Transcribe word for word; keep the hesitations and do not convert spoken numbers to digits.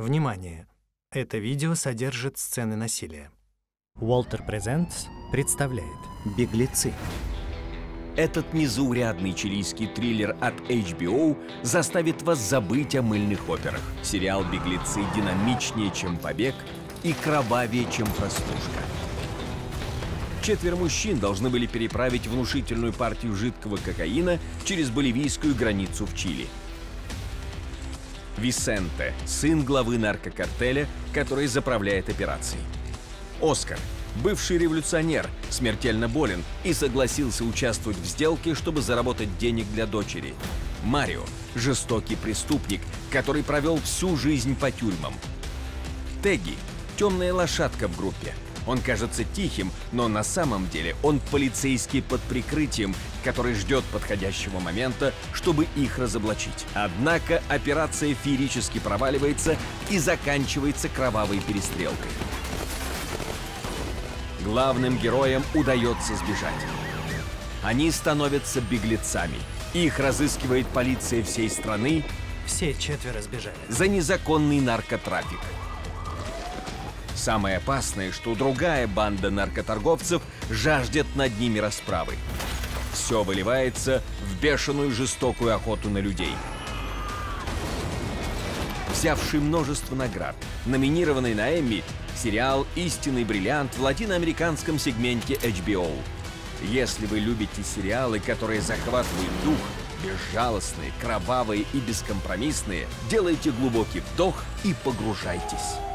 Внимание! Это видео содержит сцены насилия. Walter Presents представляет «Беглецы». Этот незаурядный чилийский триллер от эйч би о заставит вас забыть о мыльных операх. Сериал «Беглецы» динамичнее, чем «Побег», и кровавее, чем «Прослушка». Четверо мужчин должны были переправить внушительную партию жидкого кокаина через боливийскую границу в Чили. Висенте – сын главы наркокартеля, который заправляет операцией. Оскар – бывший революционер, смертельно болен и согласился участвовать в сделке, чтобы заработать денег для дочери. Марио – жестокий преступник, который провел всю жизнь по тюрьмам. Тегги – темная лошадка в группе. Он кажется тихим, но на самом деле он полицейский под прикрытием, который ждет подходящего момента, чтобы их разоблачить. Однако операция феерически проваливается и заканчивается кровавой перестрелкой. Главным героям удается сбежать. Они становятся беглецами. Их разыскивает полиция всей страны. Все четверо сбежали. За незаконный наркотрафик. Самое опасное, что другая банда наркоторговцев жаждет над ними расправы. Все выливается в бешеную жестокую охоту на людей. Взявший множество наград, номинированный на Эмми, сериал «Истинный бриллиант» в латиноамериканском сегменте эйч би о. Если вы любите сериалы, которые захватывают дух, безжалостные, кровавые и бескомпромиссные, делайте глубокий вдох и погружайтесь.